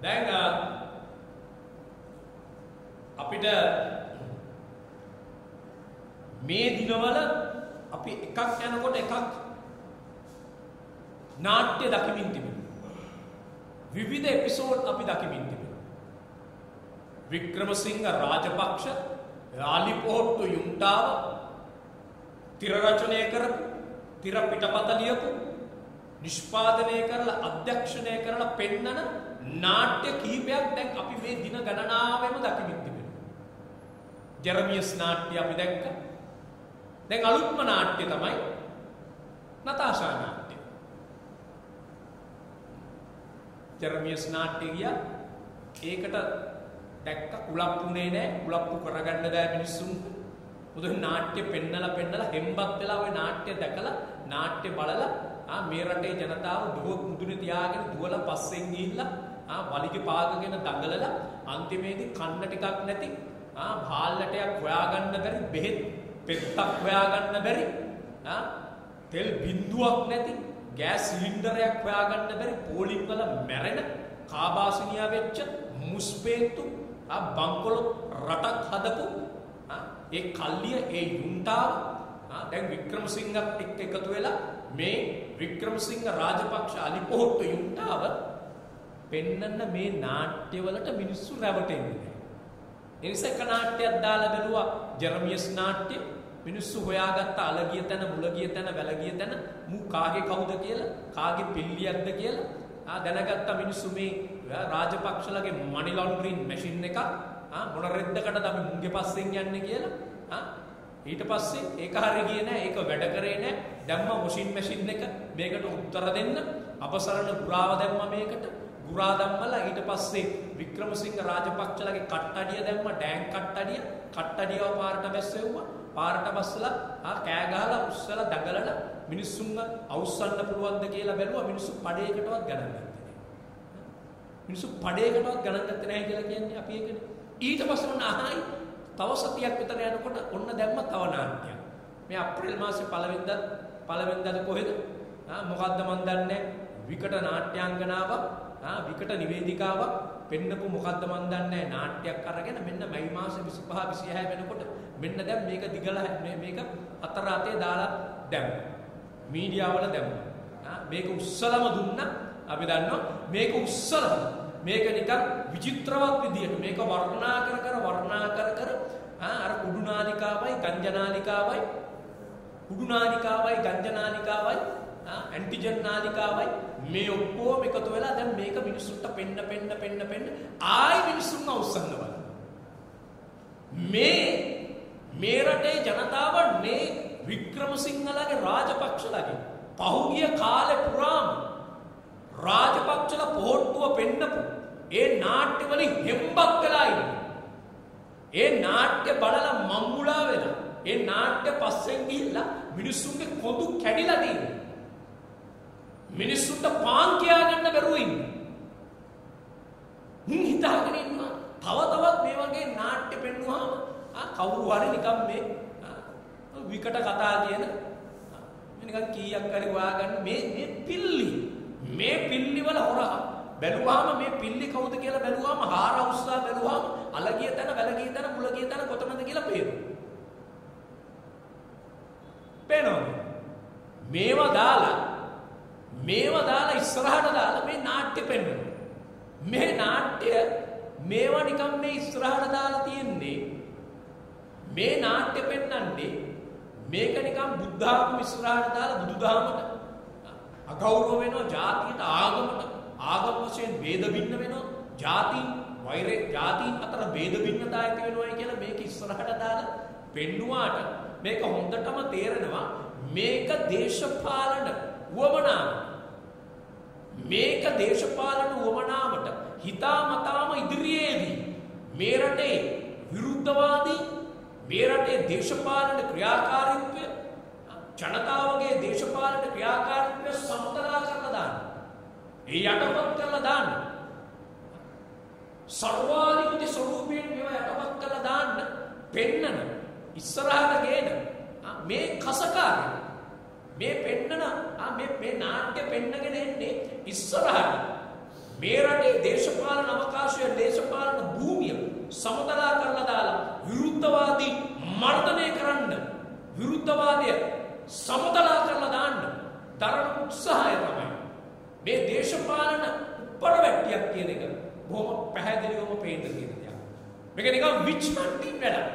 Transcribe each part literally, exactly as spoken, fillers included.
දැන් අපිට මේ දිනවල අපි එකක් යනකොට එකක් නාට්‍ය දකිමින් තිබෙනවා. විවිධ එපිසෝඩ් අපි දකිමින් තිබෙනවා. වික්‍රමසිංහ රාජපක්ෂ යාලිපෝට්ටු යුන්ටාව තිර රචනය කරපු, තිර පිටපත ලියපු, නිෂ්පාදනය කරලා අධ්‍යක්ෂණය කරලා පෙන්නන නාට්‍ය කීපයක් දැන් අපි මේ දින ගණනාවෙම දකිමින් තිබෙනවා. ජෙරමියස් නාට්‍ය අපි දැක්කා. දැන් අලුත්ම නාට්‍ය තමයි නතාෂා නාට්‍ය. ජෙරමියස් නාට්‍ය ගියා. ඒකට දැක්ක කුලප්පුනේ නෑ, කුලප්පු කරගන්න බෑ මිනිස්සුන්ට. මුදුන් නාට්‍ය පෙන්නලා පෙන්නලා හෙම්බත් වෙලා ওই නාට්‍ය දැකලා නාට්‍ය බලලා ආ මේ රටේ ජනතාව දුව මුදුනේ තියාගෙන දුවලා පස්සෙන් ගිහිල්ලා ආ වලිගේ පාගගෙන දඟලලා අන්තිමේදී කන්න ටිකක් නැති ආ භාල්ලටයක් හොයාගන්න බැරි, බෙහෙත් පෙත්තක් හොයාගන්න බැරි, ආ තෙල් බින්දුවක් නැති, ගෑස් සිලින්ඩරයක් හොයාගන්න බැරි, පෝලිම් වල මැරෙන කාබාසිනියා වෙච්ච මුස්පේතු ආ බංකොලොත් රටක් හදපු ඒ කල්ලිය ඒ යුන්ටාව දැන් වික්‍රමසිංහත් එක්ක එකතු වෙලා මේ වික්‍රමසිංහ රාජපක්ෂ අලිපෝට්ටු යුන්ටාව පෙන්නන්න මේ නාට්‍යවලට මිනිස්සු රැවටෙන්නේ නැහැ. ඒ නිසා එක නාට්‍යයක් දාලා බැලුවා ජෙරමියස් නාට්‍ය. මිනිස්සු හොයාගත්ත අලගිය තැන, මුලගිය තැන, වැලගිය තැන, මු කාගේ කවුද කියලා, කාගේ පිල්ලියක්ද කියලා ආ දැනගත්ත මිනිස්සු මේ රාජපක්ෂලගේ මනි ලොන්ඩරින් මැෂින් එකක් මොන රෙද්දකටද අපි මුංගේ පස්සෙන් යන්නේ කියලා ඊට පස්සේ ඒක හරිය ගියේ නෑ, ඒක වැඩ කරේ නෑ. දැම්ම වොෂින් මැෂින් එක මේකට උත්තර දෙන්න අපසරණ ගුරාව දැම්ම මේකට. ගුරා දැම්මලා ඊට පස්සේ වික්‍රමසිංහ රාජපක්ෂලගේ කට්ටඩිය දැම්ම, ඩෑන් කට්ටඩිය. කට්ටඩියව පාරට බැස්සෙව්වා. පාරට බස්සලා ආ කෑ ගහලා උස්සලා දඟලලා මිනිස්සුන්ව අවුස්සන්න පුළුවන්ද කියලා බැලුවා. මිනිස්සු පඩේකටවත් ගණන් ගත්තේ නෑ. මිනිස්සු පඩේකටවත් ගණන් ගත්තේ නෑ කියලා කියන්නේ අපි ඒකනේ. ඊට පස්සේ ඔන්න අහයි තව සතියක් විතර යනකොට ඔන්න දැම්ම තව නාට්‍යයක්. මේ අප්‍රේල් මාසේ පළවෙනිදා පළවෙනිදාද කොහෙද? ආ මොකද්ද මන් දන්නේ. විකට නාට්‍යාංගනාවක්, ආ විකට නිවේදිකාවක් පෙන්නපු මොකද්ද මන් දන්නේ නාට්‍යයක් අරගෙන මෙන්න මැයි මාසේ විසිපහ විසිහය වෙනකොට මෙන්න දැන් මේක දිගලා මේක අතර අතේ දාලා දැම්මා. මීඩියා වල දැම්මා. ආ මේක උස්සලම දුන්නා. අපි දන්නවා මේක උස්සලම මේක නිකන් විචිත්‍රවත් විදියට මේක වර්ණනා කර කර වර්ණනා කර කර අර කුඩු නාලිකාවයි ගංජා නාලිකාවයි කුඩු නාලිකාවයි ගංජා නාලිකාවයි ඇන්ටිජන් නාලිකාවයි මේ ඔක්කොම එකතු වෙලා දැන් මේක මිනිස්සුන්ට පෙන්න පෙන්න පෙන්න පෙන්න ආයි මිනිස්සුන්ව උස්සන්න බලන්න. මේ මේ රටේ ජනතාව මේ වික්‍රමසිංහලගේ රාජපක්ෂලගේ පහුගිය කාලේ පුරාම රාජපක්ෂලා පොහොට්ටුව පෙන්නපු ඒ නාට්‍ය වලින් හෙම්බක් වෙලා ඉන්නේ. ඒ නාට්‍ය බලලා මම්මුලා වෙලා ඒ නාට්‍ය පස්සෙන් ගිහිල්ලා මිනිස්සුන්ගේ කොඳු කැඩිලා තියෙනවා. මිනිස්සුන්ට පාන් කියා ගන්න බැරුව ඉන්නේ. මුන් හිතාගෙන ඉන්නවා තව තවත් මේ වගේ නාට්‍ය පෙන්නුවාම ආ කවුරු හරි නිකන් මේ විකට කතා කියන මේ නිකන් කීයක් හරි හොයාගන්න මේ මේ පිල්ලි මේ පිල්ලි වල හොරා බැලුවාම මේ පිල්ලි කවුද කියලා බැලුවාම හාර උස්සා බැලුවාම අලගිය තැන, වැලගිය තැන, මුලගිය තැන කොතනද කියලා පේනවා. පේනවද? මේවා දාලා මේවා දාලා ඉස්සරහට දාලා මේ නාට්‍ය පෙන්වනවා. මේ නාට්‍ය මේවා නිකන් මේ ඉස්සරහට දාලා තියෙන්නේ මේ නාට්‍ය පෙන්වන්නේ මේක නිකන් බුද්ධාගම ඉස්සරහට දාලා බුදුදහමට අගෞරව වෙනවා, ජාතියට ආගමට ආගම වශයෙන් ભેද බින්න වෙනවා, ජාතීන් වෛරය ජාතීන් අතර ભેද බින්නතා ඇති වෙනවායි කියලා මේක ඉස්සරහට දාලා පෙන්නුවාට මේක හොඳටම තේරෙනවා මේක දේශපාලන උවමනාව. මේක දේශපාලන උවමනාවට හිතාමතාම ඉදිරියේදී මේ රටේ විරුද්ධවාදී මේ රටේ දේශපාලන ක්‍රියාකාරීත්වය ජනතාවගේ දේශපාලන ක්‍රියාකාරීත්වය සමතලා කරලා දාන්න. ඒ යටපත් කරලා දාන්න. සර්වාධිපති ස්වරූපයෙන් මේවා යටපත් කරලා දාන්න පෙන්නන ඉස්සරහට ගේන මේ කසකාරය මේ පෙන්නන මේ මේ නාට්‍ය පෙන්නගෙන එන්නේ ඉස්සරහට මේ රටේ දේශපාලන දේශපාලන උප්පරවැට්ටියක් කියන එක බොහොම පැහැදිලිවම පේන්න තියෙන දෙයක්. මේක නිකන් විච් හන්ටින් වැඩක්.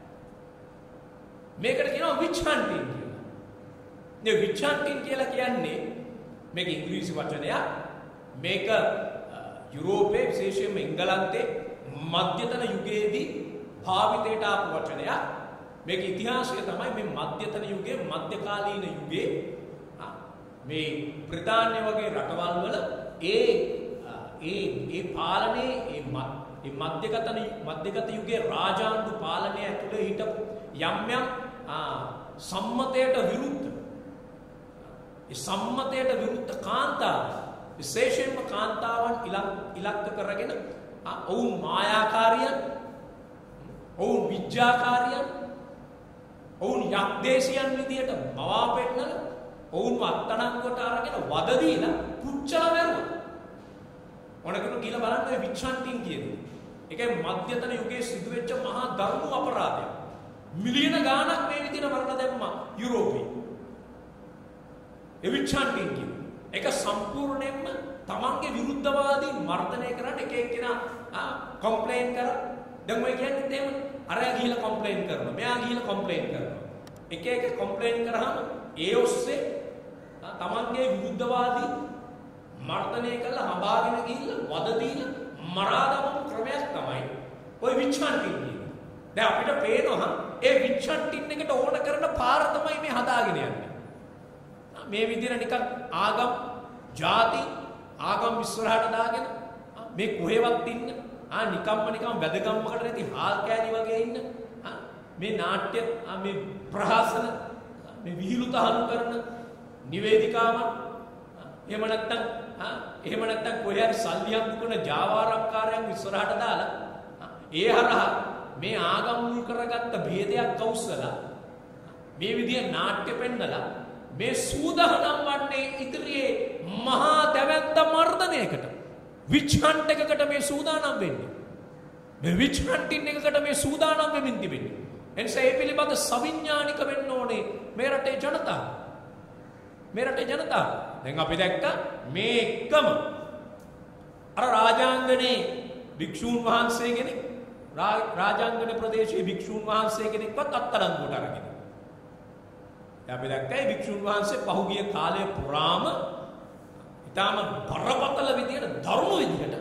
මේකට කියනවා විච් හන්ටින් කියලා. මේ විච් හන්ටින් කියලා කියන්නේ මේක ඉංග්‍රීසි වචනයක්. මේක යුරෝපයේ විශේෂයෙන්ම එංගලන්තයේ මධ්‍යතන යුගයේදී භාවිතයට ආපු වචනයක්. මේක ඉතිහාසය තමයි මේ මධ්‍යතන යුගයේ මධ්‍යකාලීන යුගයේ මේ බ්‍රිතාන්‍ය වගේ රටවල් වල ඒ ඒ ඒ පාලනයේ ඒ මේ මධ්‍යගත මධ්‍යගත යුගයේ රාජාණ්ඩු පාලනය ඇතුළේ හිටපු යම් යම් සම්මතයට විරුද්ධ ඒ සම්මතයට විරුද්ධ කාන්තාවන් විශේෂයෙන්ම කාන්තාවන් ඉලක්ක කරගෙන ඔවුන් මායාකාරියන් ඔවුන් විජ්ජාකාරියන් ඔවුන් යක්දේශියන් විදියට මවා පෙන්නලා ඔවුන්ව අත්අඩංගුවට අරගෙන වද දීලා පුච්චලා මැරුවා. ඕනකම කියලා බලන්න ඔය විචන්ටින් කියන්නේ. ඒකේ මධ්‍යතන යුගයේ සිදුවෙච්ච මහා දරුණු අපරාධයක්. මිලියන ගාණක් මේ විදිහට මරණ දැම්මා යුරෝපේ. ඒ විචන්ටින් කියන්නේ. ඒක සම්පූර්ණයෙන්ම තමන්ගේ විරුද්ධවාදී මර්ධනය කරන්න එක එක්කෙනා කම්ප්ලේන් කරා. දැන් ඔය කියන්නේ දෙම අරයා ගිහිල්ලා කම්ප්ලේන් කරනවා. මෙයා ගිහිල්ලා කම්ප්ලේන් කරනවා. එක එක කම්ප්ලේන් කරාම ඒ ඔස්සේ තමන්ගේ විරුද්ධවාදී මර්ධනය කළා හඹාගෙන ගිහිල්ලා වද දීලා මරා දමන ක්‍රමයක් තමයි ඔය විචන්ටින් කියන්නේ. දැන් අපිට පේනවා ඒ විචන්ටින් එකට ඕන කරන පාර තමයි මේ හදාගෙන යන්නේ. මේ විදිහට නිකන් ආගම් ಜಾති ආගම් ඉස්සරහට දාගෙන මේ කොහෙවත් ඉන්න ආ නිකම්ම නිකම් වැදගම්මකට නැති හාල් කෑලි වගේ ඉන්න මේ නාට්‍ය මේ ප්‍රහසන මේ විහිළු තහළු කරන නිවේදිකාවන් එහෙම නැත්නම් එහෙම නැත්නම් කොහේ හරි සල්ලි හම්බ කරන ජාවාරම්කාරයන් ඉස්සරහට දාලා ඒ හරහා මේ ආගම් මුල් කරගත්ත ભેදයක් කවුස්සලා මේ විදිය නාට්‍ය පෙන්නලා මේ සූදානම් වන්නේ ඉදිරියේ මහා දැවැන්ත මර්ධනයකට විච් හන්ට් එකකට මේ සූදානම් වෙන්නේ. මේ විච් හන්ටින් එකකට මේ සූදානම් වෙමින් තිබෙන්නේ. එනිසා ඒ පිළිබඳ සවිඥානික වෙන්න ඕනේ මේ රටේ ජනතාව. මේ රටේ ජනතාව. දැන් අපි දැක්ක මේ එකම අර රාජාංගනේ භික්ෂූන් වහන්සේ කෙනෙක් රාජාංගන ප්‍රදේශයේ භික්ෂූන් වහන්සේ කෙනෙක්වත් අත්අඩංගුවට අරගෙන. අපි දැක්කේ භික්ෂුන් වහන්සේ පහුගිය කාලය පුරාම ඊටාම බරපතල විදියට දරුණු විදියට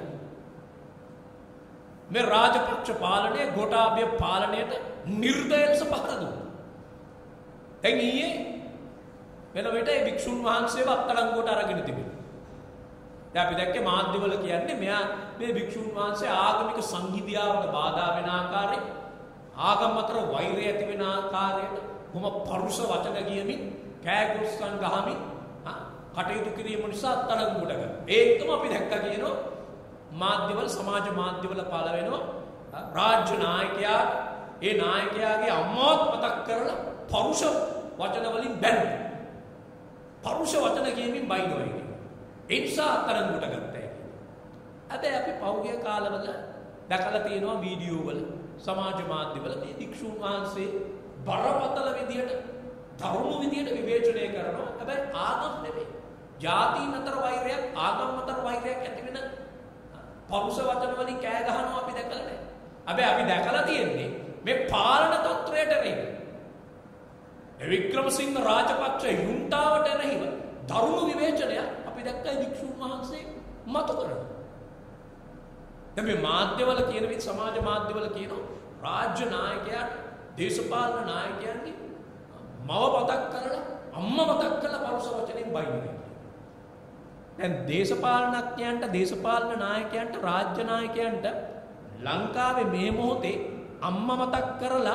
මේ රාජපක්ෂ පාලනය ගෝඨාභය පාලනයට නිර්දය ලෙස පහර දුන්නා. දැන් ඊයේ වෙන විට ඒ භික්ෂුන් වහන්සේව අත්අඩංගුවට අරගෙන තිබෙනවා. දැන් අපි දැක්කේ මාධ්‍යවල කියන්නේ මෙයා මේ භික්ෂුන් වහන්සේ ආගමික සංහිඳියාවට බාධා වෙන ආකාරයෙන් ආගම් අතර වෛරය ඇති වෙන ආකාරයට කොහොම පරුෂ වචන කියමින් කෑගොස්සන් ගහමින් කටයුතු කිරීම නිසා අත්අඩංගුවට ගන්න. ඒකම අපි දැක්කා කියනවා මාධ්‍යවල සමාජ මාධ්‍යවල පළ වෙනවා රාජ්‍ය නායකයා ඒ නායකයාගේ අම්මාවත් මතක් කරලා පරුෂ වචන වලින් බැන්නා. පරුෂ වචන කියමින් බයිනවා කියන්නේ. ඒ නිසා අත්අඩංගුවට ගත්තා. අද අපි පෞද්ගලික කාලවල දැකලා තියෙනවා වීඩියෝ වල සමාජ මාධ්‍යවල මේ භික්ෂුන් වහන්සේ බරපතල විදියට දරුණු විදියට විවේචනය කරනවා. හැබැයි ආගම් නෙවෙයි. ජාතීන් අතර වෛරයක් ආගම් අතර වෛරයක් ඇති වෙන පරුෂ වචන වලින් කෑ ගහනවා අපි දැකලා නැහැ. හැබැයි අපි දැකලා තියෙන්නේ මේ පාලන තත්ත්වයට එරෙහිව. වික්‍රමසිංහ රාජපක්ෂ යුන්ටාවට එරෙහිව දරුණු විවේචනයක් අපි දැක්කයි භික්ෂුන් වහන්සේ මතු කරනවා. දැන් මේ මාධ්‍යවල කියන විදිහ සමාජ මාධ්‍යවල කියනවා රාජ්‍ය නායකයාට දේශපාලන නායකයන්ගේ මව මතක් කරලා අම්මා මතක් කරලා පරුෂ වචනෙන් බයිනවා. දැන් දේශපාලනඥයන්ට දේශපාලන නායකයන්ට රාජ්‍ය නායකයන්ට ලංකාවේ මේ මොහොතේ අම්මා මතක් කරලා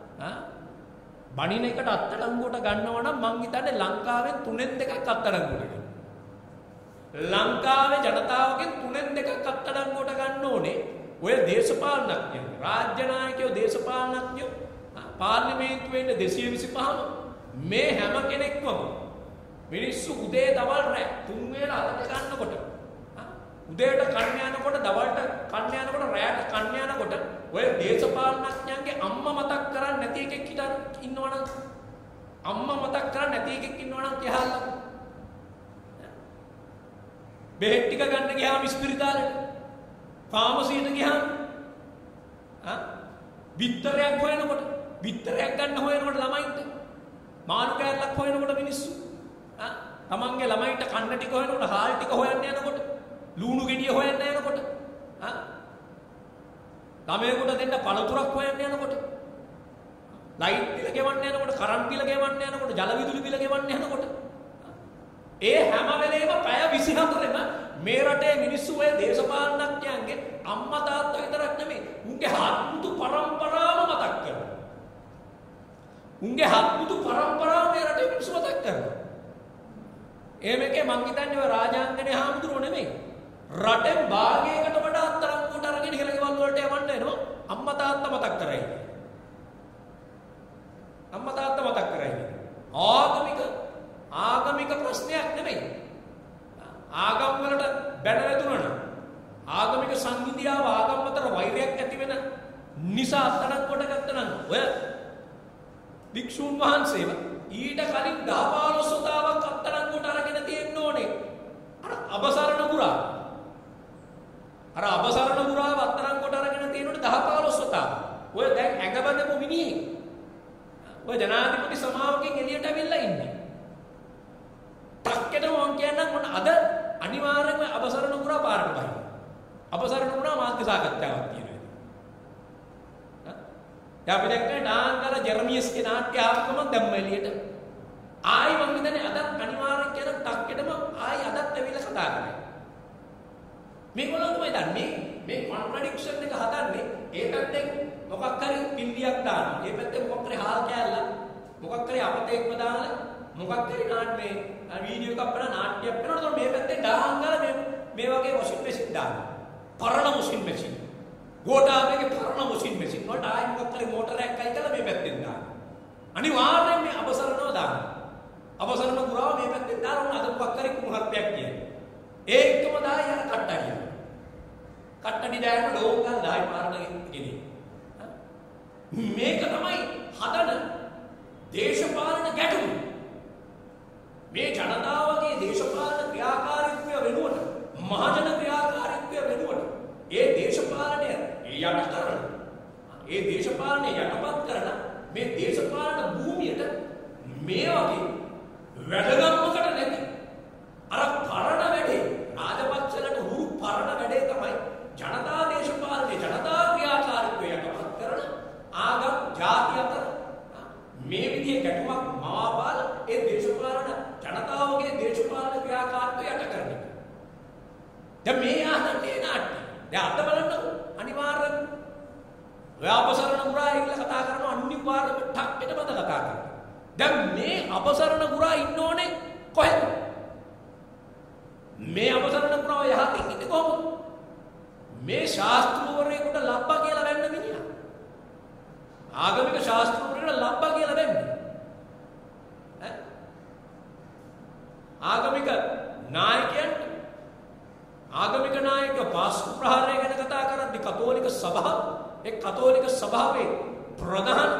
බණින එකට අත්අඩංගුවට ගන්නවා නම් මං හිතන්නේ ලංකාවෙන් තුනෙන් දෙකක් අත්අඩංගුවට ගන්න. ලංකාවේ ජනතාවගෙන් තුනෙන් දෙකක් අත්අඩංගුවට ගන්න ඕනේ ඔය දේශපාලනඥයන්. රාජ්‍ය නායකයෝ දේශපාලනඥයෝ පාර්ලිමේන්තුවේ ඉන්න දෙසිය විසිපහම මේ හැම කෙනෙක්ම මිනිස්සු උදේ දවල් රැ තුන් වේල අතට ගන්නකොට උදේට කන්න යනකොට දවල්ට කන්න යනකොට රැයට කන්න යනකොට ඔය දේශපාලනඥයන්ගේ අම්මා මතක් කරන්නේ නැති එකෙක් හිටන් ඉන්නවනම් අම්මා මතක් කරන්නේ නැති එකෙක් ඉන්නවනම් කියහල්ලා බෙහෙත් ටික ගන්න ගියාම ස්පිරිතාලෙට ෆාමසියට ගියාම ආ බිත්තරයක් හොයනකොට බිත්තරයක් ගන්න හොයනකොට ළමයින්ට මාළු කෑල්ලක් හොයනකොට මිනිස්සු ආ තමන්ගේ ළමයින්ට කන්න ටික හොයනකොට හාල් ටික හොයන්න යනකොට ලුණු ගෙඩිය හොයන්න යනකොට ආ ළමයෙකුට දෙන්න පළතුරක් හොයන්න යනකොට ලයිට් බිල ගෙවන්න යනකොට කරන්ට් බිල ගෙවන්න යනකොට ජල විදුලි බිල ගෙවන්න යනකොට ඒ හැම වෙලේම පැය විසිහතරෙම මේ රටේ මිනිස්සු ඔය දේශපාලනඥයන්ගේ අම්මා තාත්තා විතරක් නෙමෙයි උන්ගේ හත්මුතු පරම්පරාව මතක් කරනවා. උන්ගේ හත්මුතු පරම්පරාව මේ රටේ මිනිස්සු මතක් කරනවා. එහෙම එකේ මං හිතන්නේ ඔය රාජාංගනේ හාමුදුරුවෝ නෙමෙයි. රටෙන් භාගයකට වඩා අත්තරංගුවට අරගෙන ඉහළ ගෙවල් වලට යවන්න එනවා අම්මා තාත්තා මතක් කරයි. අම්මා තාත්තා මතක් කරයි. ආගමික ආගමික ප්‍රශ්නයක් නෙමෙයි. ආගම් වලට බැන වැදුනන ආගමික සංහිඳියාව ආගම් අතර වෛරයක් ඇති වෙන නිසා අත්තරංගුවට ගත්තනම් ඔය භික්ෂුන් වහන්සේව ඊට කලින් දහ පහළොස් වතාවක් අත්තරංගුවට අරගෙන තියෙන්න ඕනේ. අර අබසරණ පුරා අර අබසරණ පුරාව අත්තරංගුවට අරගෙන තියෙනකොට දහ පහළොස් වතාවක්. ඔය දැන් ඇඟබඳපු මිනිහෙක්. ඔය ජනාධිපති සමාවකින් එළියට ඇවිල්ලා ඉන්නේ. ටක්කෙට මොන් කියන්නම් මොන අද අනිවාර්යයෙන්ම අබසරණ පුරා පාරට බහින්න. අබසරණ පුරා මාධ්‍ය සාකච්ඡාවක් තියෙනවා. හා අපි දැක්කේ ඩාංගල ජර්මියස්ගේ නාට්‍ය ආපකම දැම්ම එළියට. ආයි මම හිතන්නේ අදත් අනිවාර්යෙන් කියන ටක්කෙටම ආයි අදත් ඇවිල්ලා කතා කරන්නේ. මේගොල්ලෝ තමයි දන්නේ මේ කොන්ට්‍රඩික්ෂන් එක හදන්නේ ඒ පැත්තෙන් මොකක් හරි පින්ඩියක් දානවා. ඒ පැත්තෙන් මොකක් හරි හාල් කෑල්ල මොකක් හරි අපතේක්ම දාලා මොකක් හරි නාට්‍ය මේ වීඩියෝ එකක් අපේ නාට්‍යයක් වෙනකොට මේ පැත්තෙන් ඩාංගල මේ මේ වගේ වොෂින් මැෂින් දානවා. පරණ වොෂින් මැෂින්. ගෝඨාභයගේ පරණ වොෂින් මැෂින් වලට ආයි මොකක් හරි මෝටරයක් අයි කරලා මේ පැත්තෙන් දානවා. අනිවාර්යෙන් මේ අබසරණව දානවා. අබසරණ පුරාව මේ පැත්තෙන් දානවා අද මොකක් හරි කුමහත්යක් කියන්නේ. ඒ එක්කම දායි යන කට්ටඩිය. කට්ටඩි දායම ඩෝංගල් දායි පාරට ගෙනේ. මේක තමයි හදන දේශපාලන ගැටුම. මේ ජනතාවගේ දේශපාලන ක්‍රියාකාරීත්වය වෙනුවට මහජන ක්‍රියාකාරීත්වය වෙනුවට ඒ දේශපාලනය යට කරන ඒ දේශපාලනය යටපත් කරන මේ දේශපාලන භූමියට මේ වගේ වැඩගත්මකට නැති අර පරණ වැඩේ රාජපක්ෂලට හුරු පරණ වැඩේ තමයි ජනතා දේශපාලනය ජනතා ක්‍රියාකාරීත්වය යටපත් කරන ආගම් ජාති අතර මේ විදිහේ ගැටුමක් මවාපාල ඒ දේශපාලන ජනතාවගේ දේශපාලන ක්‍රියාකාරීත්වය යට කරන එක. දැන් මේ ආහන්නේ නාට්‍ය. දැන් අද බලන්න අනිවාර්යෙන් ඔය අපසරණ පුරා ඉන්න කතා කරන අනිවාර්යම ටක්කෙට බද කතා කරනවා. දැන් මේ අපසරණ පුරා ඉන්න ඕනේ කොහෙද? මේ අපසරණ පුරා යහතින් ඉන්නේ කොහොමද? මේ ශාස්ත්‍රවරයෙකුට ලබ්බා කියලා වෙන්න මිනිහා. ආගමික ශාස්ත්‍රවරයෙකුට ලබ්බා කියලා වෙන්නේ. ඈ ආගමික නායකයන් ආගමික නායක පාස්කු ප්‍රහාරය ගැන කතා කරද්දී කතෝලික සභාව ඒ කතෝලික සභාවේ ප්‍රධාන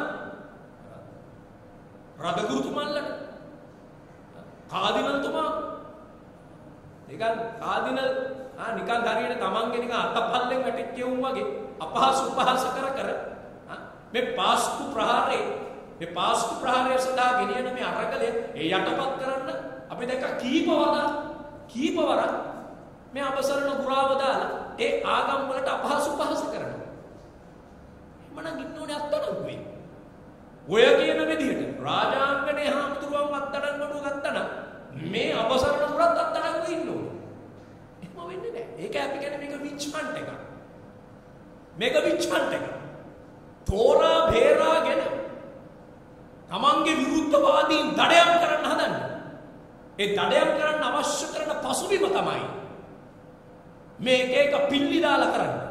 රදගුරුතුමන්ලට කාදිනල්තුමා නිකන් කාදිනල් ආ නිකන් හරියට තමන්ගේ නිකන් අතපල්ලෙන් වැටිච්ච උන් වගේ අපහාස උපහාස කර කර මේ පාස්කු ප්‍රහාරේ මේ පාස්කු ප්‍රහාරය සඳහා ගෙනියන මේ අරගලය ඒ යටපත් කරන්න අපි දැක්ක කීපවර කීපවරක් මේ අපසරණ පුරාව දාලා ඒ ආගම් වලට අපහාස උපහාස කරනවා. මනම් ඉන්නෝනේ අත්තඩංගුවේ. ඔය කියන විදිහට රාජාංගනේ හාමුදුරුවන් අත්තඩංගුවට ගත්තනම් මේ අපසරණ පුරත් අත්තඩංගුවේ ඉන්න ඕනේ. එහෙම වෙන්නේ නැහැ. ඒක අපි කියන්නේ මේක විච් හන්ට් එකක්. මේක විච් හන්ට් එකක්. තෝරා බේරාගෙන තමන්ගේ විරුද්ධවාදීන් දඩයම් කරන්න හදන්නේ. ඒ දඩයම් කරන්න අවශ්‍ය කරන පසුබිම තමයි මේක එක පිල්ලි දාලා කරන්නේ.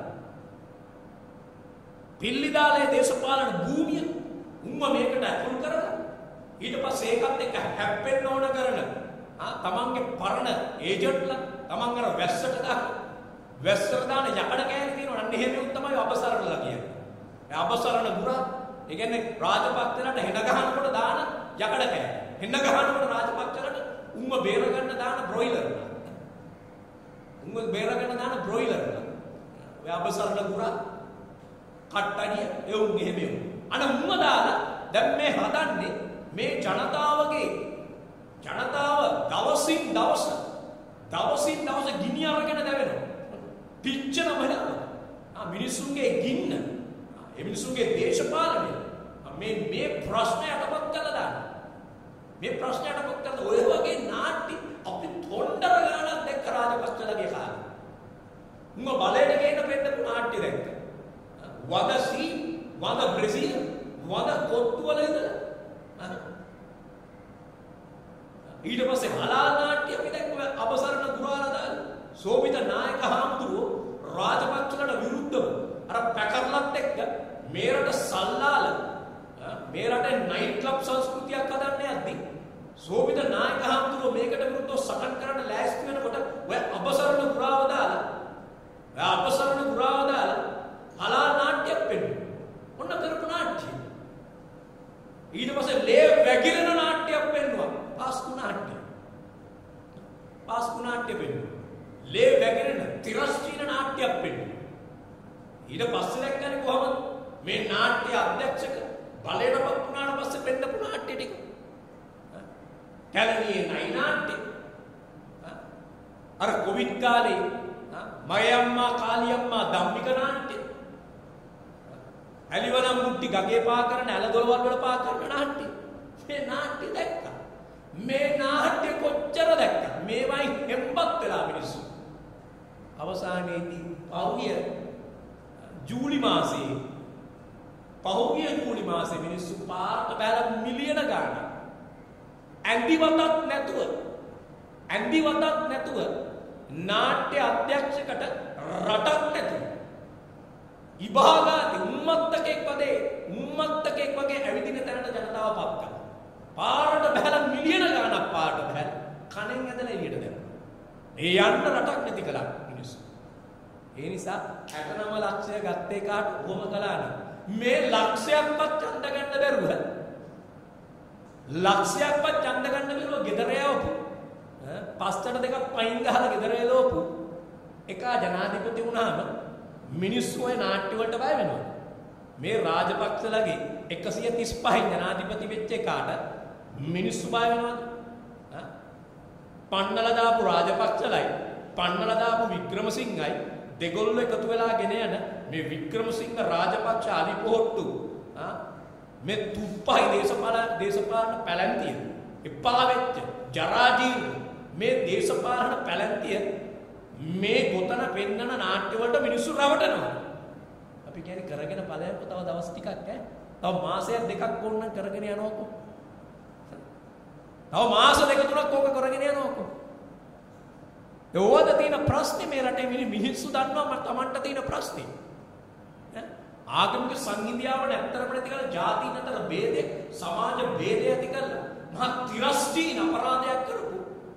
පිල්ලි දාලා දේශපාලන භූමිය උම්ම මේකට අතුල් කරලා ඊට පස්සේ ඒකත් එක්ක හැප්පෙන්න ඕන කරන ආ තමන්ගේ පරණ ඒජන්ට්ලා තමන් අර වැස්සට දාන වැස්සට දාන යකඩ කෑලි තියෙනවා නම් එහෙම උත් තමයි අපසරණලා කියන්නේ. ඒ අපසරණ ගුරා ඒ කියන්නේ රාජපක්ෂලට හෙන ගහනකොට දාන යකඩ කෑලි. හෙන ගහනකොට රාජපක්ෂලට උම්ම බේර ගන්න දාන බ්‍රොයිලර්. උංග බේරගෙන දාන බ්‍රොයිලර් එක. ඔය අපසරණ ගුරා කට්ටනිය එවුන් එහෙම එවුන්. අන උම්ම දාලා දැන් මේ හදන්නේ මේ ජනතාවගේ ජනතාව දවසින් දවස දවසින් දවස ගිනි අරගෙන දැවෙනවා. පිච්චෙන වෙනවා. ආ මිනිසුන්ගේ ගින්න. ඒ මිනිසුන්ගේ දේශපාලනය. මේ මේ ප්‍රශ්නයටපත් කළා දාන්න. මේ ප්‍රශ්නයටපත් කරන ඔය වගේ නාට්‍ය අපි තොණ්ඩර ගානක් දැක්ක රාජපක්ෂලගේ කාලේ. උංග බලයට ගේන පෙන්නපු නාට්‍ය දැක්ක. වද සී වද බ්‍රසීල් වද කොත්තු වල ඉඳලා ඊට පස්සේ හලාල් නාට්‍ය අපි දැක්ක අපසරණ ගුරාලා දාලා සෝවිත නායක හාමුදුරුවෝ රාජපක්ෂලට විරුද්ධව අර පැකර්ලත් එක්ක මේ රට සල්ලාල මේ රටේ නයිට් ක්ලබ් සංස්කෘතියක් හදන්න යද්දි සෝවිත නායක හාමුදුරුවෝ මේකට විරුද්ධව සටන් කරන්න ලෑස්ති වෙනකොට ඔය අපසරණ ගුරාව දාලා ඔය අපසරණ ගුරාව දාලා හලාල් නාට්‍යයක් පෙන්නුවා. ඔන්න කරපු නාට්‍ය. ඊට පස්සේ ලේ වැగిරෙන නාට්‍යයක් පෙන්නුවා. පාස්කු නාට්‍ය. පාස්කු නාට්‍ය පෙන්නුවා. ලේ වැగిරෙන තිරස්චීන නාට්‍යයක් පෙන්නුවා. ඊට පස්සේ දැක්කනේ කොහොමද මේ නාට්‍ය අධ්‍යක්ෂක බලයටපත් වුණාට පස්සේ පෙන්නපු නාට්‍ය ටික. කැලණියේ නයි නාට්‍ය. අර කොවිඩ් කාලේ මගේ අම්මා කාලියම්මා ධම්මික නාට්‍ය. ඇලිවනම් මුට්ටි ගගේ පා කරන ඇලදොලවල් වල පා කරන නාට්‍ය. මේ නාට්‍ය දැක්කා. මේ නාට්‍ය කොච්චර දැක්කා. මේවයි හෙම්බත් වෙලා මිනිස්සු. අවසානයේදී පහුගිය ජූලි මාසයේ පහුගිය ජූලි මාසයේ මිනිස්සු පාරට බැලලා මිලියන ගාණක් ඇන්දිවතක් නැතුව ඇන්දිවතක් නැතුව නාට්‍ය අධ්‍යක්ෂකට රටක් නැතුව ඉබාගාති උම්මත්තකෙක් වගේ උම්මත්තකෙක් වගේ ඇවිදින තැනට ජනතාව පත් කළා. පාරට බැලලා මිලියන ගාණක් පාරට බැලලා කණෙන් ඇදලා එළියට දැම්මා. මේ යන්න රටක් නැති කළා මිනිස්සු. ඒ නිසා හැටනම ලක්ෂය ගත්තේ කාට කොහොම කළාද? මේ ලක්ෂයක්වත් ඡන්ද ගන්න බැරුව ලක්ෂයක්වත් ඡන්ද ගන්න බැරුව ගෙදර යවපු පස්තර දෙකක් පයින් ගහලා ගෙදර එලවපු එක ජනාධිපති වුණාම මිනිස්සු ඔය නාට්‍ය වලට බය වෙනවා. මේ රාජපක්ෂලගේ එකසිය තිස් පහෙන් ජනාධිපති වෙච්ච එකාට මිනිස්සු බය වෙනවද? පන්නලා දාපු රාජපක්ෂලයි පන්නලා දාපු වික්‍රමසිංහයි දෙගොල්ලෝ එකතු වෙලා ගෙන යන මේ වික්‍රමසිංහ රාජපක්ෂ අලිපොහොට්ටු මේ තුප්පයි දේශපාලන දේශපාලන පැලැන්තිය එපා වෙච්ච ජරා ජීර්ණ මේ දේශපාලන පැලැන්තිය මේ ගොතන පෙන්නන නාට්‍ය වලට මිනිස්සු රවටනවා. අපි කියන්නේ කරගෙන ඵලයන්ක තව දවස් ටිකක් ඈ. තව මාසයක් දෙකක් ඕනනම් කරගෙන යනවකෝ. තව මාස දෙක තුනක් ඕක කරගෙන යනවකෝ. ඒවද තියෙන ප්‍රශ්නේ මේ රටේ මිනිස්සු දන්නවා මට Tamanට තියෙන ප්‍රශ්නේ. ආගමික සංහිඳියාව නැත්තරම නැති කරලා ජාතීන් අතර ભેදේ සමාජ ભેදය ඇති කරලා මහා තිරස්චීන අපරාධයක් කරපු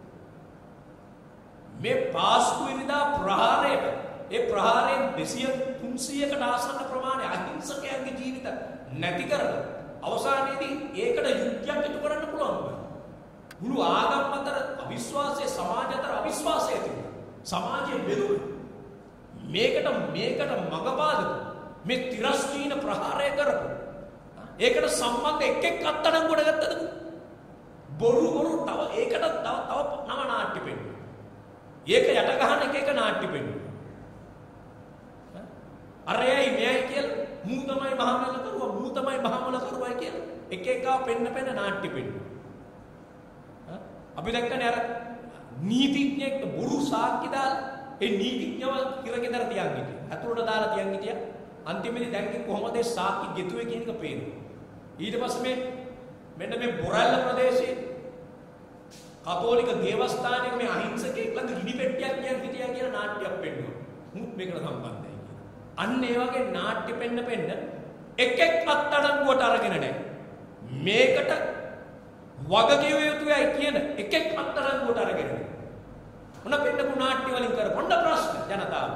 මේ පාස්කු ඉරිදා ප්‍රහාරයට ඒ ප්‍රහාරයෙන් දෙසිය තුන්සියයකට ආසන්න ප්‍රමාණය අහිංසකයන්ගේ ජීවිත නැති කරලා අවසානයේදී ඒකට යුද්ධයක් ඉටු කරන්න පුළුවන්. මුළු ආගම් අතර අවිශ්වාසය සමාජ අතර අවිශ්වාසය තිබුණා. සමාජයේ බෙදුණා. මේකට මේකට මගපාදක මේ තිරස්චීන ප්‍රහාරය කරපු. ඒකට සම්බන්ධ එක් එක් අත්අඩංගුවට ගත්තද? බොරු බොරු තව ඒකට තව තව නව නාට්‍ය පෙන්වනවා. ඒක යට ගහන එක එක නාට්‍ය පෙන්වනවා. අරයයි මෙයයි කියලා මූ තමයි මහමල කරුවා මූ තමයි මහමල කරුවායි කියලා එක එක පෙන්න පෙන්න නාට්‍ය පෙන්වනවා. අපි දැක්කනේ අර නීතිඥයෙක් බොරු සාක්ෂි දාලා ඒ නීතිඥව කිරගෙදර තියන් හිටියා. අතුරට දාලා තියන් හිටියා. අන්තිමේදී දැන් කොහොමද ඒ සාක්ෂි ගෙතුවේ කියන එක පේනවා. ඊට පස්සේ මේ මෙන්න මේ බොරැල්ල ප්‍රදේශයේ කතෝලික දේවස්ථානයක මේ අහිංසකෙක් ළඟ ගිනි පෙට්ටියක් කියන හිටියා කියලා නාට්‍යයක් පෙන්වනවා. මුත් මේකට සම්බන්ධයි කියලා. අන්න ඒ වගේ නාට්‍ය පෙන්න පෙන්න එක් එක් අත්අඩංගුවට අරගෙන නැහැ. මේකට වගකිය යුතුයි කියන එක එක් අත්අඩංගුවට අරගෙන. මොන පෙන්නපු නාට්‍ය වලින් කරපොන්න ප්‍රශ්න ජනතාවට.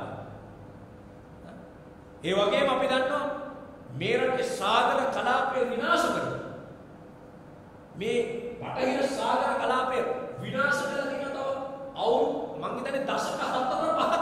ඒ වගේම අපි දන්නවා මේ රටේ සාගර කලාපය විනාශ කරනවා. මේ බටහිර සාගර කලාපය විනාශ කරලා තියෙන තව අවුරුදු මං හිතන්නේ දශක හතර පහක්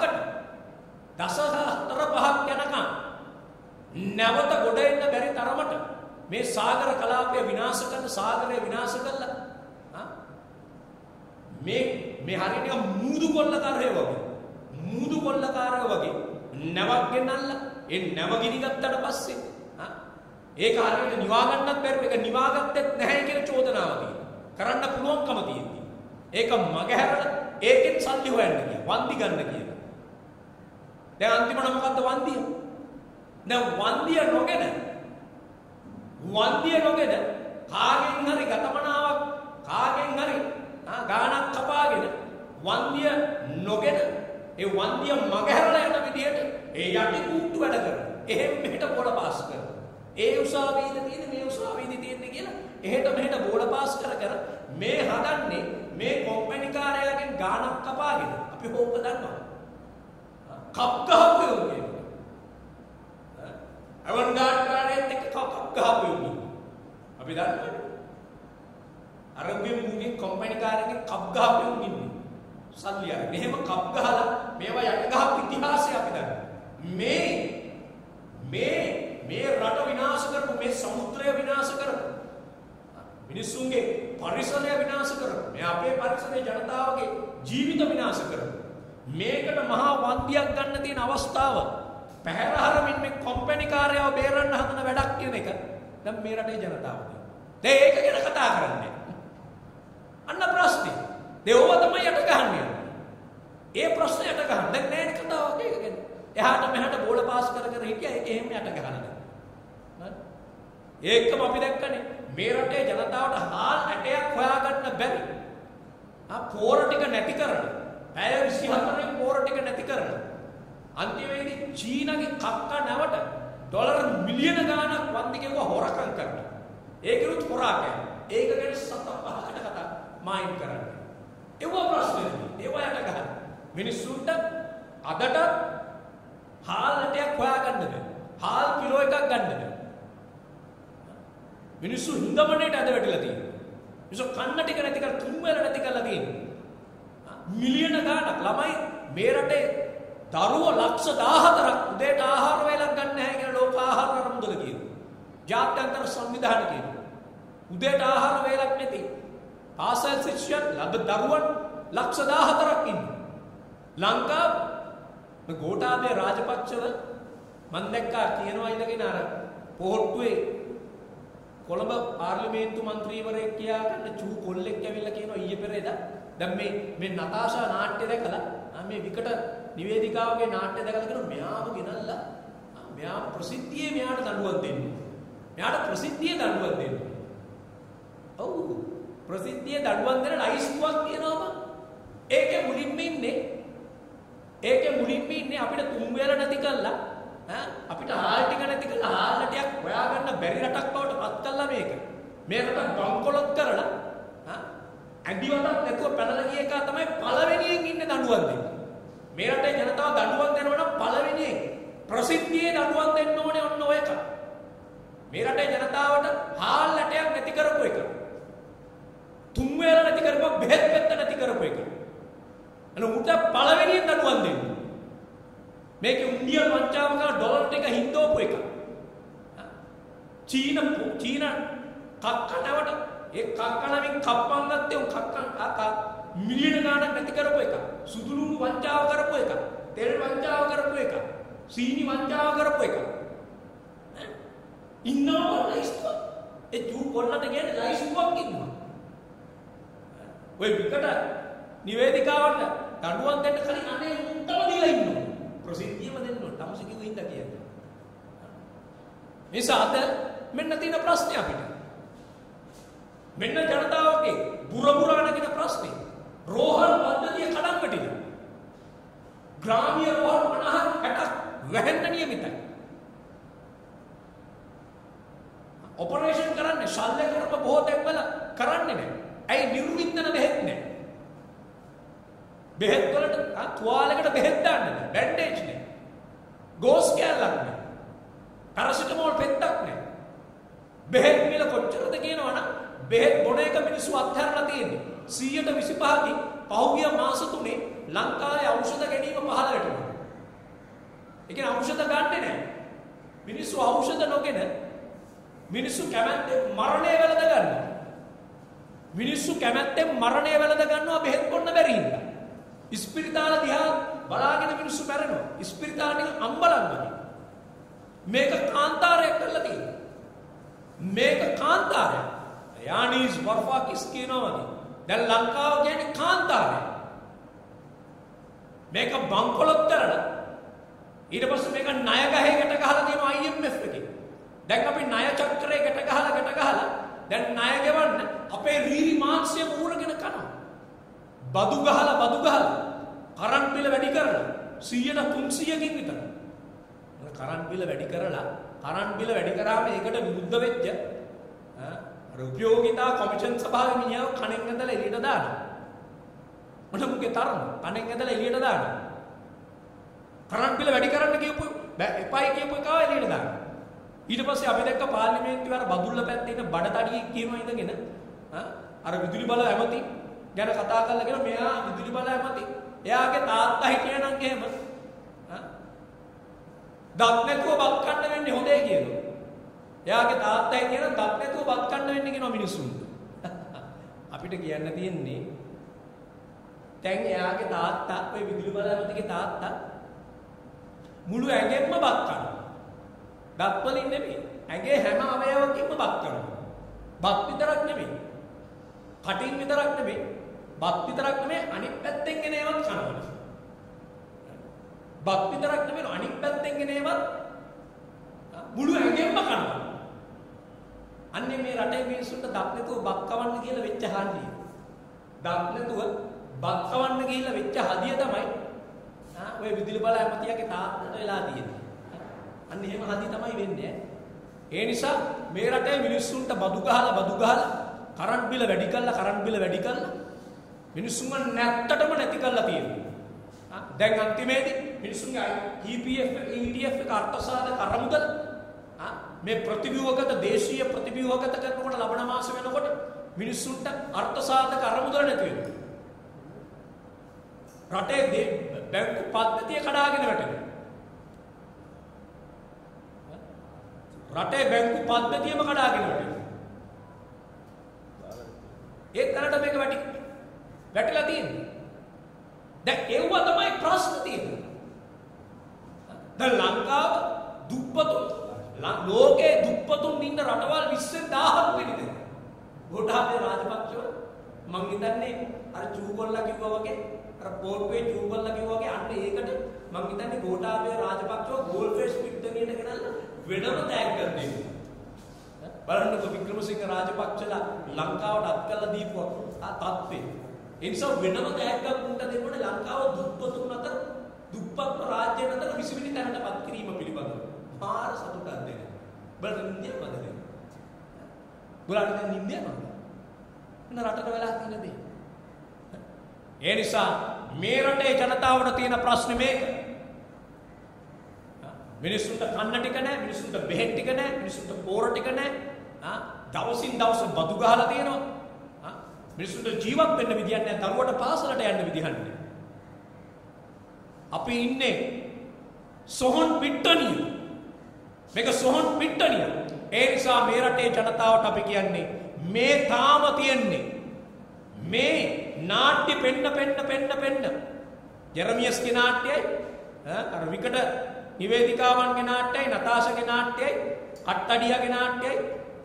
දසහතර පහක් යනකම් නැවත ගොඩ එන්න බැරි තරමට මේ සාගර කලාපය විනාශ කරන සාගරය විනාශ කළා. මේ මේ හරියට මූදු කොල්ලකාරයෝ වගේ මූදු කොල්ලකාරයෝ වගේ නැවක් ගෙනල්ලා ඒ නැව ගිනි ගත්තට පස්සේ ඒක හරියට නිවා ගන්නත් බැරි ඒක නිවාගත්තෙත් නැහැ කියන චෝදනාව තියෙනවා. කරන්න පුළුවන්කම තියෙනවා. ඒක මගහැරලා ඒකෙන් සල්ලි හොයන්න කියලා වන්දි ගන්න කියලා. දැන් අන්තිමට මොකද්ද වන්දිය? දැන් වන්දිය නොගෙන වන්දිය නොගෙන කාගෙන් හරි ගතමනාවක් කාගෙන් හරි ගානක් කපාගෙන වන්දිය නොගෙන ඒ වන්දිය මගහැරලා යන විදිහට ඒ යටි කුට්ටු වැඩ කරනවා. එහෙම මෙහෙට බෝල පාස් කරනවා. ඒ උසාවියේදී තියෙන මේ උසාවියේදී තියෙන්නේ කියලා එහෙට මෙහෙට බෝල පාස් කර කර මේ හදන්නේ මේ කොම්පැනි කාර්යයෙන් ගානක් කපාගෙන අපි හොප දන්නවා. කප් ගහපු යෝගය. අවන් ගාන කාර්යයෙන් එක්ක කප් ගහපු යෝගය. අපි දන්නවා. අරබියන් මුගේ කොම්පැනි කාර්යයෙන් කප් ගහපු යෝගය ඉන්නේ. සල්ලි අර. මෙහෙම කප් ගහලා මේවා යට ගහපු ඉතිහාසය අපි දන්නවා. මේ මේ මේ රට විනාශ කරපු මේ සමුද්‍රය විනාශ කරපු මිනිස්සුන්ගේ පරිසරය විනාශ කරපු මේ අපේ පරිසරයේ ජනතාවගේ ජීවිත විනාශ කරපු මේකට මහා වන්දියක් ගන්න තියෙන අවස්ථාව පැහැරහරමින් මේ කොම්පැනි කාර්යව බේරන්න හදන වැඩක් කියන එක දැන් මේ රටේ ජනතාව දැන් ඒක ගැන කතා කරන්නේ අන්න ප්‍රශ්නේ දෙවව තමයි යට ගහන්නේ ඒ ප්‍රශ්නේ යට ගහන්න දැන් නෑ කතාවක් ඒක ගැන එහාට මෙහාට බෝල පාස් කර කර හිටියා ඒක එහෙම යට ගහනවා ඒකම අපි දැක්කනේ මේ රටේ ජනතාවට හාල් ඇටයක් හොයාගන්න බැරි. ආ පෝර ටික නැති කරලා පැය විසිහතරෙන් පෝර ටික නැති කරලා අන්තිමේදී චීනගේ කක්ක නැවට ඩොලර් මිලියන ගාණක් වන්දි ගෙවුවා හොරකම් කරලා. ඒකෙනුත් හොරා කෑවා. ඒක ගැන සත පහකට කතා මායින් කරන්නේ. ඒව ප්‍රශ්නේ. ඒව යට ගන්න. මිනිස්සුන්ට අදට හාල් ඇටයක් හොයාගන්න බැහැ. හාල් කිලෝ එකක් ගන්න බැහැ. මිනිස්සු හිඟමනේට අද වැටිලා තියෙනවා. මිනිස්සු කන්න ටික නැති කර තුන් වේල නැති කරලා තියෙනවා. මිලියන ගාණක් ළමයි මේ රටේ දරුවෝ ලක්ෂ දහහතරක් උදේට ආහාර වේලක් ගන්න නැහැ කියලා ලෝක ආහාර අරමුදල කියනවා. ජාත්‍යන්තර සංවිධානය කියනවා. උදේට ආහාර වේලක් නැති පාසල් ශිෂ්‍යයන් ලබ දරුවන් ලක්ෂ දහහතරක් ඉන්නවා. ලංකාව මේ ගෝඨාභය රාජපක්ෂව මම දැක්කා කියනවා ඉඳගෙන අර පොහොට්ටුවේ කොළඹ පාර්ලිමේන්තු මන්ත්‍රීවරයෙක් කියා ගන්න චූ කොල්ලෙක් ඇවිල්ලා කියනවා ඊයේ පෙරේදා දැන් මේ මේ නතාෂා නාට්‍ය දැකලා මේ විකට නිවේදිකාවගේ නාට්‍ය දැකලා කියනවා මෙයාම ගෙනල්ලා මෙයා ප්‍රසිද්ධියේ මෙයාට දඬුවම් දෙන්න. මෙයාට ප්‍රසිද්ධියේ දඬුවම් දෙන්න. ඔව් ප්‍රසිද්ධියේ දඬුවම් දෙන ලයිස්තුවක් තියෙනවා. ඒකේ මුලින්ම ඉන්නේ ඒකේ මුලින්ම ඉන්නේ අපිට තුන් වේල නැති කළා අපිට හාල් ටික නැති කරලා හාල් ටිකක් හොයාගන්න බැරි රටක් බවට පත් කළා මේක. මේ රට බංකොලොත් කරලා ඇඩිවටක් නැතුව පැනලා ගිය එක තමයි පළවෙනියෙන් ඉන්නේ දඬුවම් දෙන්නේ. මේ රටේ ජනතාව දඬුවම් දෙනවා නම් පළවෙනියෙන් ප්‍රසිද්ධියේ දඬුවම් දෙන්න ඕනේ ඔන්න ඔය එක. මේ රටේ ජනතාවට හාල් ඇටයක් නැති කරපු එක. තුන් වේල නැති කරපුවා බෙහෙත් පෙත්ත නැති කරපු එක. අන්න උට පළවෙනියෙන් දඬුවම් දෙන්න. මේකේ ඉන්දියන් වංචාවක ඩොලර් ටික හින්දෝපු එක. චීන චීන කක්ක නැවට ඒ කක්ක නමින් කප්පන් ගත්තේ උන් කක්ක අක මිලියන ගාණක් නැති කරපු එක. සුදුලුණු වංචාව කරපු එක. තෙල් වංචාව කරපු එක. සීනි වංචාව කරපු එක. ඉන්නවා ලයිස්තුවක්. ඒ ජූ කොල්ලට කියන්නේ ලයිස්තුවක් ඉන්නවා. ඔය විකට නිවේදිකාවට දඬුවම් දෙන්න කලින් අනේ උන්ටම දීලා ඉන්නවා. ප්‍රසිද්ධියම දෙන්න ඕන. තමසි කිව්ව ඉඳ කියන්නේ. නිසා අද මෙන්න තියෙන ප්‍රශ්නේ අපිට. මෙන්න ජනතාවගේ බුරබුරාන කියන ප්‍රශ්නේ. රෝහල් පද්ධතිය කඩන් වැටිලා. ග්‍රාමීය රෝහල් පනහක් හැටක් වැහෙන්න නියමිතයි. ඔපරේෂන් කරන්නේ ශල්‍ය කරප බොහෝ තැන්වල කරන්නේ නැහැ. ඇයි නිර්වින්දන බෙහෙත් නැහැ. බෙහෙත් වලට තුවාලයකට බෙහෙත් දාන්න නැහැ. බැන්ඩේජ් නැහැ. ගෝස් කෑල්ලක් නැහැ. පැරසිටමෝල් පෙත්තක් නැහැ. බෙහෙත් මිල කොච්චරද කියනවනම් බෙහෙත් බොන එක මිනිස්සු අත්හැරලා තියෙන්නේ. සීයට විසිපහකින් පහුගිය මාස තුනේ ලංකාවේ ඖෂධ ගැනීම පහළ වැටුණා. ඒ කියන්නේ ඖෂධ ගන්නෙ නැහැ. මිනිස්සු ඖෂධ නොගෙන මිනිස්සු කැමැත්තෙන් මරණය වැළඳ ගන්නවා. මිනිස්සු කැමැත්තෙන් මරණය වැළඳ ගන්නවා බෙහෙත් බොන්න බැරි හින්දා. ඉස්පිරිතාල දිහා බලාගෙන මිනිස්සු මැරෙනවා. ඉස්පිරිතාලෙන් අම්බලන් වගේ. මේක කාන්තාරයක් කරලා තියෙනවා. මේක කාන්තාරයක්. යානීස් වර්ෆාකිස් කියනවා වගේ. දැන් ලංකාව කියන්නේ කාන්තාරයක්. මේක බංකොලොත් කරලා ඊට පස්සේ මේක ණය ගහේ ගැට ගහලා තියෙනවා I M F එකේ. දැන් අපි ණය චක්‍රේ ගැට ගහලා ගැට ගහලා දැන් ණය ගෙවන්න අපේ රීරි මාංශය මූරගෙන කනවා. බදු ගහලා බදු ගහලා කරන්ට් බිල වැඩි කරලා සීයට තුන්සීයකින් විතර. කරන්ට් බිල වැඩි කරලා කරන්ට් බිල වැඩි කරාම ඒකට විරුද්ධ වෙච්ච අර උපයෝගිතා කොමිෂන් සභාවේ මිනිහව කණෙන් ඇදලා එළියට දානවා. මොන මුගේ තරම කණෙන් ඇදලා එළියට දානවා. කරන්ට් බිල වැඩි කරන්න කියපු එපයි කියපු එකව එළියට දානවා. ඊට පස්සේ අපි දැක්ක පාර්ලිමේන්තුවේ අර බදුල්ල පැත්තේ ඉන්න බඩතඩියෙක් කියනවා ඉඳගෙන අර විදුලි බල ඇමති ගැන කතා කරලා කියන මෙයා විදුලි බල ඇමති එයාගේ තාත්තා හිටියනම් එහෙම දත් නැතුව බත් කන්න වෙන්නේ හොඳේ කියනවා. එයාගේ තාත්තා හිටියනම් දත් නැතුව බත් කන්න වෙන්නේ කියනවා මිනිස්සුන්ට. අපිට කියන්න තියෙන්නේ දැන් එයාගේ තාත්තා ඔය විදුලි බල ඇමතිගේ තාත්තා මුළු ඇඟෙන්ම බත් කනවා. දත් වලින් නෙමෙයි. ඇඟේ හැම අවයවකින්ම බත් කරනවා. බත් විතරක් නෙමෙයි. කටින් විතරක් නෙමෙයි. බත් විතරක් නෙමෙයි අනිත් පැත්තෙන් එන ඒවත් කනවා. බත් විතරක් නෙමෙයි අනිත් පැත්තෙන් එන ඒවත් මුළු ඇඟෙන්ම කනවා. අන්නේ මේ රටේ මිනිස්සුන්ට දත් නැතුව බත් කවන්න කියලා වෙච්ච හානිය. දත් නැතුව බත් කවන්න කියලා වෙච්ච හදිය තමයි ආ ඔය විදුලි බල ඇමතියගේ තාත්තට වෙලා තියෙන්නේ. අන්න එහෙම හදි තමයි වෙන්නේ. ඒ නිසා මේ රටේ මිනිස්සුන්ට බදු ගහලා බදු ගහලා කරන්ට් බිල වැඩි කරලා කරන්ට් බිල වැඩි කරලා මිනිස්සුන්ව නැත්තටම නැති කරලා තියෙනවා. දැන් අන්තිමේදී මිනිස්සුන්ගේ E P F E T F එක අර්ථසාධක අරමුදල මේ ප්‍රතිව්‍යුහගත දේශීය ප්‍රතිව්‍යුහගත කරනකොට ලබන මාස වෙනකොට මිනිස්සුන්ට අර්ථසාධක අරමුදල නැති වෙනවා. රටේ බැංකු පද්ධතිය කඩාගෙන වැටෙනවා. රටේ බැංකු පද්ධතියම කඩාගෙන වැටෙනවා. ඒ තරට මේක වැටි වැටිලා තියෙන්නේ. දැන් ඒව තමයි ප්‍රශ්න තියෙන්නේ. දැන් ලංකාව දුප්පතුන් ලෝකේ දුප්පතුන් ඉන්න රටවල් විස්ස දහයක් වෙනිද. ගෝඨාභය රාජපක්ෂව මං හිතන්නේ අර චූකොල්ලා කිව්වා වගේ අර පෝට්ටුවේ චූකොල්ලා කිව්වා වගේ අන්න ඒකට මං හිතන්නේ ගෝඨාභය රාජපක්ෂව ගෝල් ෆේස් පිට්ටනියට ගෙනල්ලා වෙනම තෑග්ගක් දෙන්න. බලන්නකො වික්‍රමසිංහ රාජපක්ෂලා ලංකාවට අත් කළා දීපු ආ තත්ත්වේ. ඒ නිසා වෙනම තෑග්ගක් උන්ට දෙන්නොනේ ලංකාව දුප්පතුන් අතර දුප්පත් රාජ්‍යයන් අතර විසිවිලි තැනටපත් කිරීම පිළිබඳව. පාර සතුටක් දෙන්න. බලන්න ඉන්දියාව මත දෙන්න. බලන්න දැන් ඉන්දියාව මත. වෙන රටක වෙලා තියෙන දේ. ඒ නිසා මේ රටේ ජනතාවට තියෙන ප්‍රශ්නේ මේක. මිනිස්සුන්ට කන්න ටික නැහැ, මිනිස්සුන්ට බෙහෙත් ටික නැහැ, මිනිස්සුන්ට පෝර ටික නැහැ. ආ දවසින් දවස බදු ගහලා තියෙනවා. ආ මිනිස්සුන්ට ජීවත් වෙන්න විදියක් නැහැ, දරුවට පාසලට යන්න විදියක් නැහැ. අපි ඉන්නේ සොහොන් පිට්ටනිය. මේක සොහොන් පිට්ටනිය. ඒ නිසා මේ රටේ ජනතාවට අපි කියන්නේ මේ තාම තියෙන්නේ මේ නාට්‍ය පෙන්න පෙන්න පෙන්න පෙන්න ජෙරමියස්ගේ නාට්‍යයයි අර විකට නිවේදිකාවන්ගේ නාට්‍යයයි නතාෂාගේ නාට්‍යයයි කට්ටඩියාගේ නාට්‍යයයි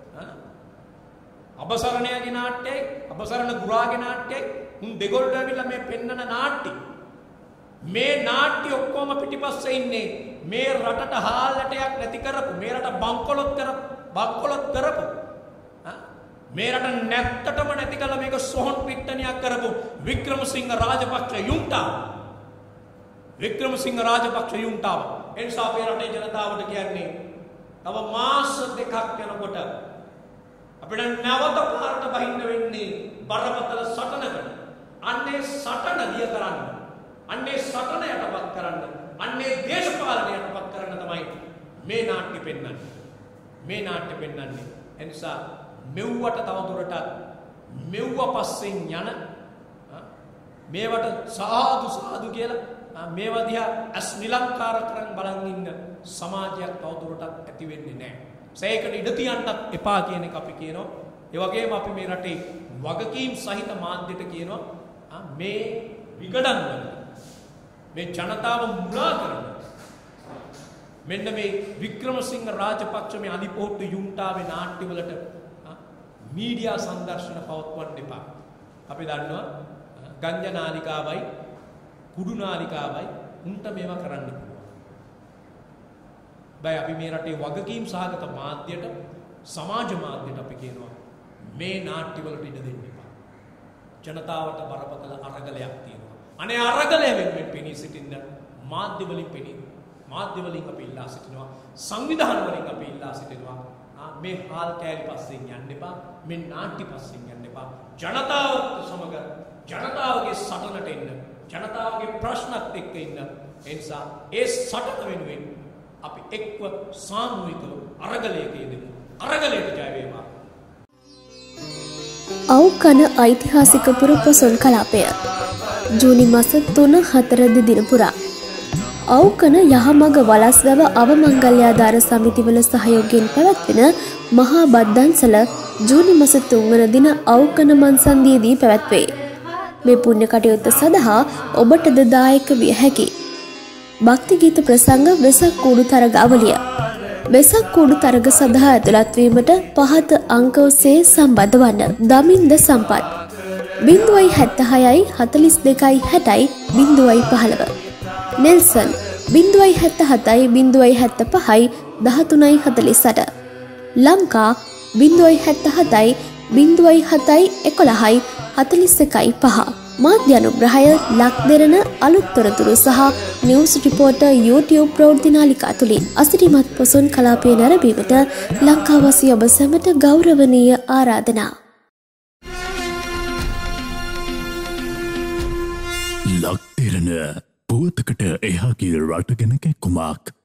අබසරණයාගේ නාට්‍යයයි අබසරණ ගුරාගේ නාට්‍යයයි උන් දෙගොල්ලෝ ඇවිල්ලා මේ පෙන්නන නාට්‍ය මේ නාට්‍ය ඔක්කොම පිටිපස්සේ ඉන්නේ මේ රටට හාල්ලටයක් නැති කරපු මේ රට බංකොලොත් කරපු බංකොලොත් කරපු මේ රට නැත්තටම නැති කළ මේක සොහොන් පිට්ටනියක් කරපු වික්‍රමසිංහ රාජපක්ෂ යුන්ටාව වික්‍රමසිංහ රාජපක්ෂ යුන්ටාව එනිසා අපේ රටේ ජනතාවට කියන්නේ තව මාස දෙකක් යනකොට අපිට නැවත පාරට බහින්න වෙන්නේ බරපතල සටනකට. අන්නේ සටන දිය කරන්න. අන්නේ සටන යටපත් කරන්න. අන්නේ දේශපාලනය යටපත් කරන්න තමයි මේ නාට්‍ය පෙන්වන්නේ. මේ නාට්‍ය පෙන්වන්නේ. එනිසා මෙව්වට තවදුරටත් මෙව්ව පස්සෙන් යන මේවට සාදු සාදු කියලා මේවා දිහා අස් නිලංකාර කරන් බලන් ඉන්න සමාජයක් තවදුරටත් ඇති වෙන්නේ නැහැ. ඒකට ඉඩ තියන්නත් එපා කියන එක අපි කියනවා. ඒ වගේම අපි මේ රටේ වගකීම් සහිත මාධ්‍යට කියනවා මේ විගඩන් වල මේ ජනතාව මුලා කරන මෙන්න මේ වික්‍රමසිංහ රාජපක්ෂ මේ අලිපොහොට්ටු යුන්ටාවේ නාට්‍යවලට මීඩියා සංදර්ශන පවත්වන්න එපා. අපි දන්නවා ගංජා නාලිකාවයි කුඩු නාලිකාවයි උන්ට මේවා කරන්න පුළුවන්. බයි අපි මේ රටේ වගකීම් සහගත මාධ්‍යට සමාජ මාධ්‍යට අපි කියනවා මේ නාට්‍යවලට ඉඩ දෙන්න එපා. ජනතාවට බරපතල අරගලයක් තියෙනවා. අනේ අරගලය වෙනුවෙන් පෙනී සිටින්න මාධ්‍ය වලින් පෙනී මාධ්‍ය වලින් අපි ඉල්ලා සිටිනවා. සංවිධාන වලින් අපි ඉල්ලා සිටිනවා. මේ හාල් කෑලි පස්සෙන් යන්න එපා. මේ නාට්‍ය පස්සෙන් යන්න එපා. ජනතාව සමග ජනතාවගේ සටනට එන්න. ජනතාවගේ ප්‍රශ්නත් එක්ක ඉන්න. ඒ නිසා ඒ සටන වෙනුවෙන් අපි එක්ව සාමූහිකව අරගලයක යෙදෙමු. අරගලයට ජය වේවා. අවකන ඓතිහාසික පුරපොසොන් කලාපය ජූනි මාස තුන හතර දින පුරා අවකන යහමග වලස්ගව අවමංගල්‍යාධාර සමිතිවල සහයෝගයෙන් පැවැත්වෙන මහා බද්දන්සල ජූනි මාස තුන් වන දින අවකන මන්සන්දියේදී පැවැත්වේ. මේ පුණ්‍ය කටයුත්ත සඳහා ඔබටද දායක විය හැකි. භක්ති ගීත ප්‍රසංග වෙසක් කූඩු තරග අවලිය. වෙසක් කූඩු තරග සඳහා ඇතුළත් වීමට පහත අංක ඔස්සේ සම්බන්ධ වන්න. දමින්ද සම්පත් ज़ीरो सात छह හතළිස් දෙකයි හැටයි ज़ीरो පහළව. නෙල්සන් ज़ीरो सात सात ज़ीरो सात පහයි දහතුනයි හතළිස් අට. ලංකා ज़ीरो सात सात ज़ीरो සතයි එකොළහයි හතළිස් එකයි පහ. මාධ්‍ය අනුග්‍රහය ලක් දෙරණ අලුත් තොරතුරු සහ නිවුස් රිපෝටර් YouTube ප්‍රවෘත්ති නාලිකා තුලින් අසිරිමත් පොසොන් කලාපය නැරඹීමට ලංකාවාසී ඔබ සැමට ගෞරවනීය ආරාධනා. ලක් දෙරණ පුවතකට එහාගේ රට ගැන කැක්කුමක්.